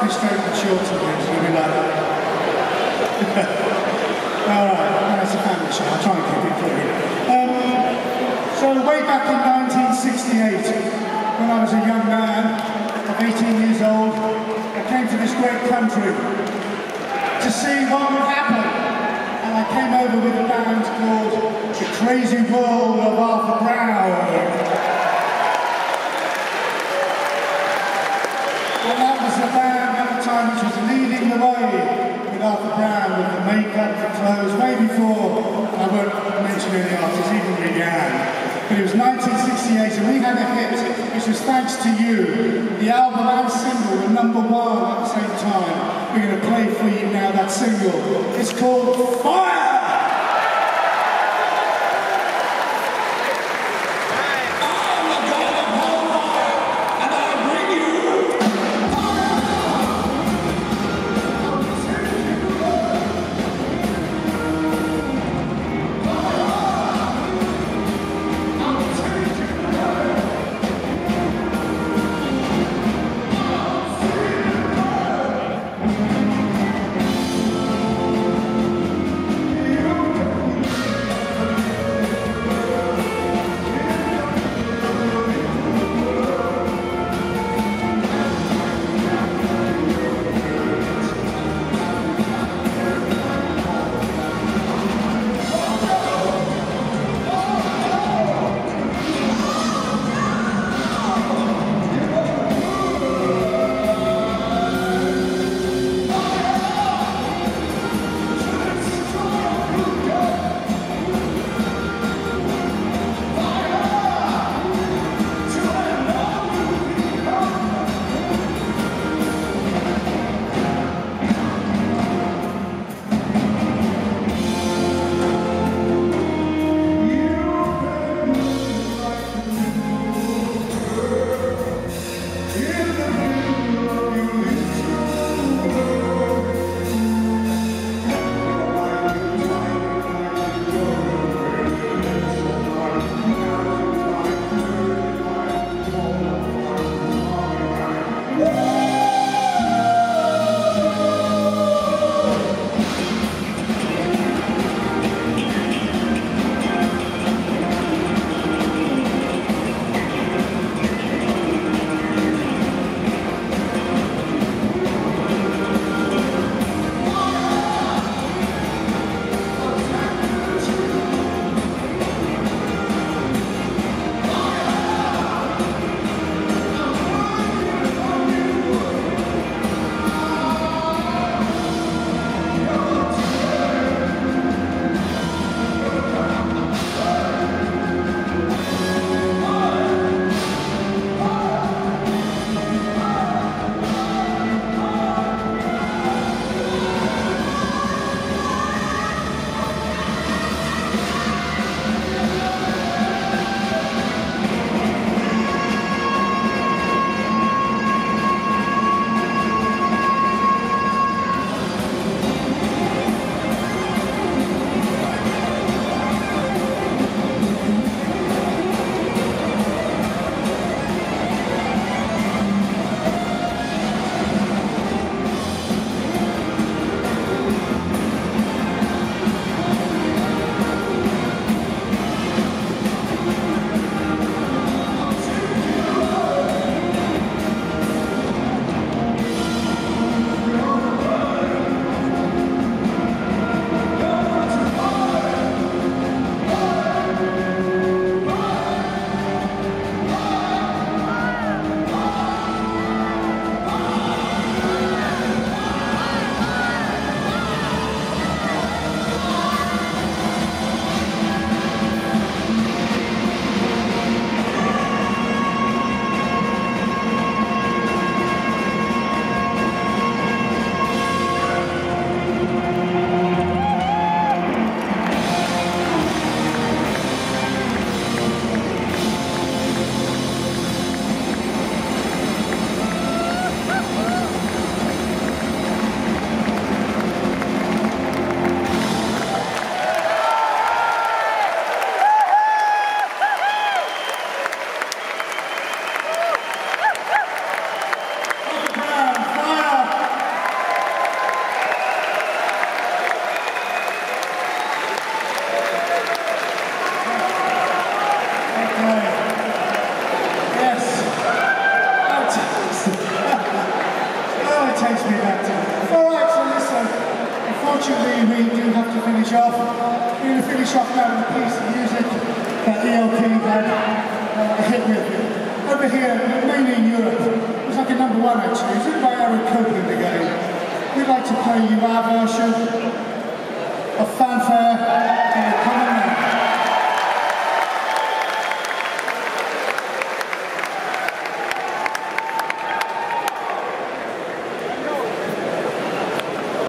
me straighten the shorts again, so you'll be like that. Alright, that's a family show, I'll try and keep it clean. So way back in 1968, when I was a young man of 18 years old, I came to this great country to see what would happen. And I came over with a band called The Crazy World of Arthur Brown. And that was the band at the time which was leading the way with Arthur Brown, with the makeup, the clothes, way before, I won't mention any artists, even began. But it was 1968 and we had a hit, which was thanks to you. The album and single were #1 at the same time. We're going to play for you now that single. It's called Fire! finish off. We're going to finish off now with a piece of music that ELP had a hit with. Over here, mainly in Europe, it was like a #1 actually. It was written by Eric Copeland again. We'd like to play you our version.